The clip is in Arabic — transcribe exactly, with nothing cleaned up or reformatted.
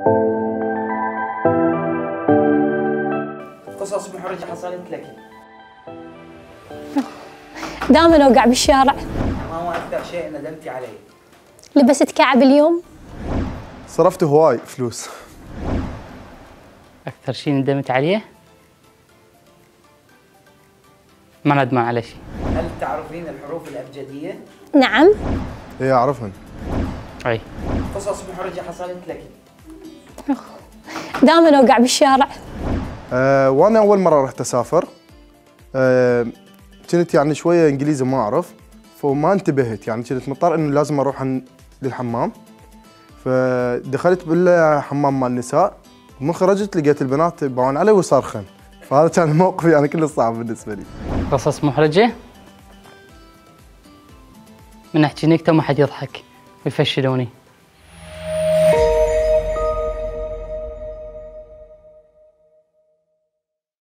قصص محرجة حصلت لك؟ دائما اوقع بالشارع. ما هو أكثر شيء ندمتي عليه؟ لبست كعب اليوم. صرفت هواي فلوس. أكثر شيء ندمت عليه؟ ما ندمان على شيء. هل تعرفين الحروف الأبجدية؟ نعم. ايه اعرفهن. أي. قصص محرجة حصلت لك؟ دائما اوقع بالشارع. أه وانا اول مره رحت اسافر أه كنت يعني شويه انجليزي ما اعرف، فما انتبهت، يعني كنت مضطر انه لازم اروح للحمام، فدخلت بالحمام مال النساء، ومن خرجت لقيت البنات يباعون علي وصارخن، فهذا كان موقف يعني كله صعب بالنسبه لي. قصص محرجة؟ من أحكي نكتة وما حد يضحك ويفشلوني.